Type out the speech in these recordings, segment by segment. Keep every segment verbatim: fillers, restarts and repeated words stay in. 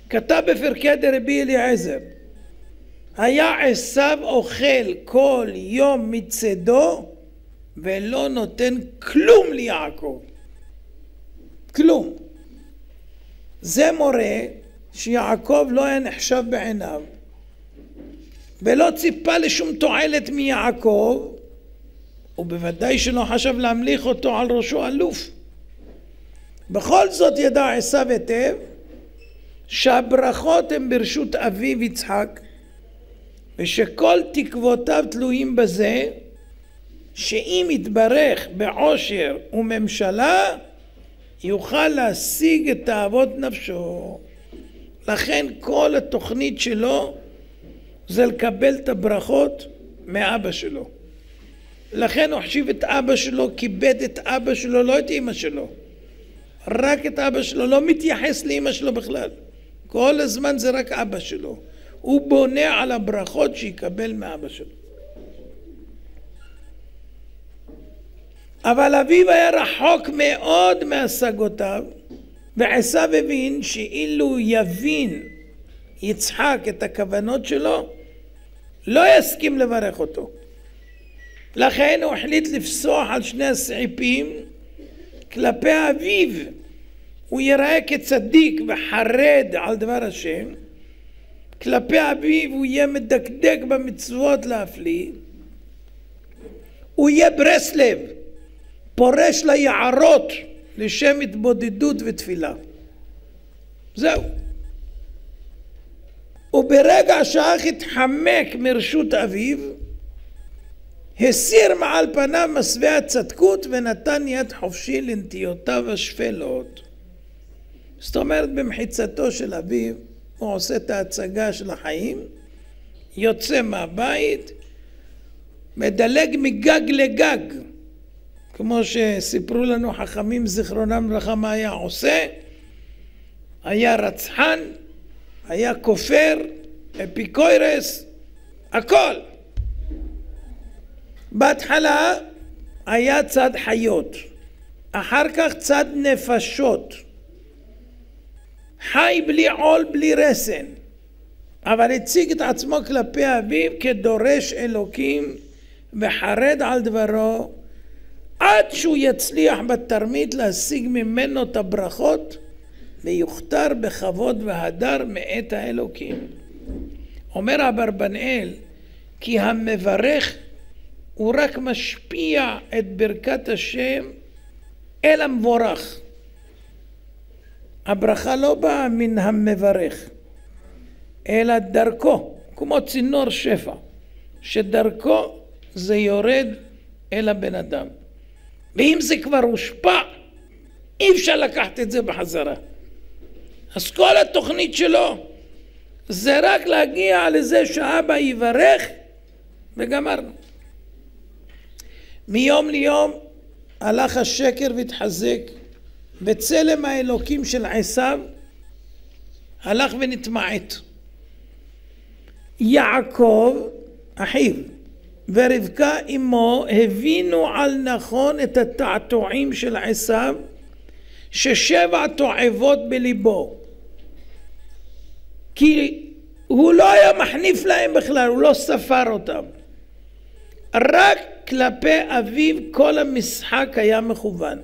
כתב בפרקי דרבי אליעזר, היה עשיו אוכל כל יום מצדו ולא נותן כלום ליעקב. כלום. זה מורה שיעקב לא היה נחשב בעיניו ולא ציפה לשום תועלת מיעקב, ובוודאי שלא חשב להמליך אותו על ראשו אלוף. בכל זאת ידע עשיו היטב שהברכות הן ברשות אביו יצחק, ושכל תקוותיו תלויים בזה שאם יתברך בעושר וממשלה יוכל להשיג את תאוות נפשו. לכן כל התוכנית שלו זה לקבל את הברכות מאבא שלו. לכן הוא חשיב את אבא שלו, כיבד את אבא שלו, לא את אמא שלו, רק את אבא שלו, לא מתייחס לאמא שלו בכלל. כל הזמן זה רק אבא שלו, הוא בונה על הברכות שיקבל מאבא שלו. אבל אביו היה רחוק מאוד מהשגותיו, ועשיו הבין שאילו יבין יצחק את הכוונות שלו לא יסכים לברך אותו. לכן הוא החליט לפסוח על שני הסעיפים כלפי אביו. הוא ייראה כצדיק וחרד על דבר השם, כלפי אביו הוא יהיה מדקדק במצוות להפליא, הוא יהיה ברסלב, פורש ליערות לשם התבודדות ותפילה. זהו. וברגע שהאח התחמק מרשות אביו, הסיר מעל פניו מסווה הצדקות ונתן יד חופשי לנטיותיו השפלות. זאת אומרת, במחיצתו של אביו הוא עושה את ההצגה של החיים, יוצא מהבית, מדלג מגג לגג, כמו שסיפרו לנו חכמים זיכרונם לברכה מה היה עושה. היה רצחן, היה כופר, אפיקוירס, הכל. בהתחלה היה צד חיות, אחר כך צד נפשות, חי בלי עול בלי רסן, אבל הציג את עצמו כלפי אביו כדורש אלוקים וחרד על דברו, עד שהוא יצליח בתרמית להשיג ממנו את הברכות ויוכתר בכבוד והדר מאת האלוקים. אומר אברבנאל כי המברך הוא רק משפיע את ברכת השם אל המבורך. הברכה לא באה מן המברך, אלא דרכו, כמו צינור שפע, שדרכו זה יורד אל הבן אדם. ואם זה כבר הושפע, אי אפשר לקחת את זה בחזרה. אז כל התוכנית שלו זה רק להגיע לזה שאבא יברך וגמרנו. מיום ליום הלך השקר והתחזק, בצלם האלוקים של עשיו הלך ונתמעט. יעקב אחיו ורבקה אמו הבינו על נכון את התעתועים של עשיו, ששבע תועבות בליבו, כי הוא לא היה מחניף להם בכלל, הוא לא ספר אותם. רק כלפי אביו כל המשחק היה מכוון.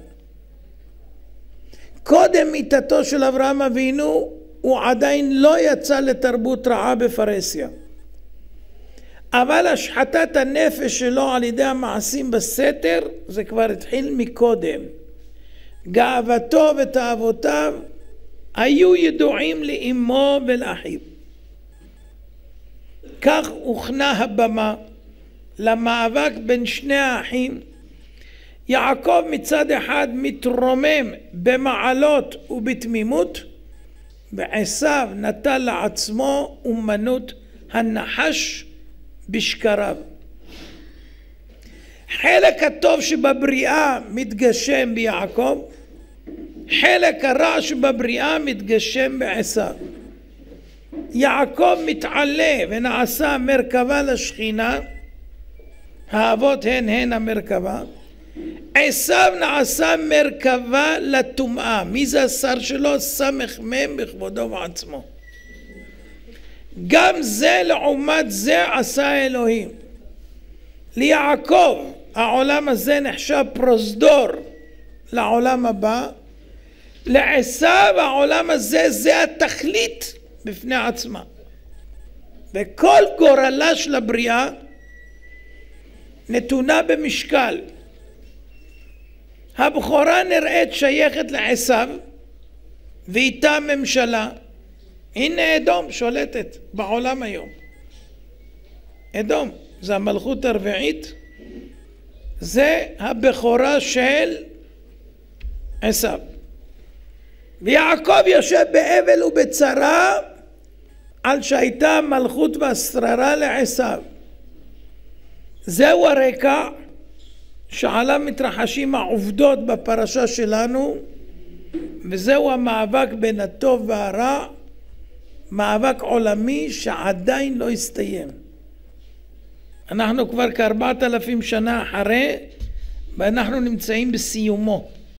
קודם מיתתו של אברהם אבינו הוא עדיין לא יצא לתרבות רעה בפרסיה, אבל השחתת הנפש שלו על ידי המעשים בסתר זה כבר התחיל מקודם. גאוותו ותאוותיו היו ידועים לאמו ולאחיו. כך הוכנה הבמה למאבק בין שני האחים. יעקב מצד אחד מתרומם במעלות ובתמימות, ועשיו נטל לעצמו אומנות הנחש בשקריו. חלק הטוב שבבריאה מתגשם ביעקב, חלק הרע שבבריאה מתגשם בעשיו. יעקב מתעלה ונעשה מרכבה לשכינה, האבות הן הן המרכבה. עשיו נעשה מרכבה לטומאה. מי זה השר שלו? סמך מם בכבודו ועצמו. גם זה לעומת זה עשה אלוהים. ליעקב העולם הזה נחשב פרוזדור לעולם הבא, לעשיו העולם הזה זה התכלית בפני עצמה. וכל גורלה של הבריאה נתונה במשקל. הבכורה נראית שייכת לעשיו ואיתה ממשלה. הנה אדום שולטת בעולם היום. אדום זה המלכות הרביעית, זה הבכורה של עשיו. ויעקב יושב באבל ובצרה על שהייתה מלכות והשררה לעשיו. זהו הרקע שעליו מתרחשים העובדות בפרשה שלנו, וזהו המאבק בין הטוב והרע, מאבק עולמי שעדיין לא הסתיים. אנחנו כבר כארבעת אלפים שנה אחרי, ואנחנו נמצאים בסיומו.